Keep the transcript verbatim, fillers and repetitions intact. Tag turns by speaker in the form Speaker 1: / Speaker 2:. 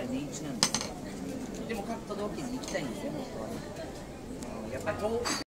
Speaker 1: ぱり年一なんですよ。でも各都道府県に行きたいんですよ、本当はね。うん、やっぱり遠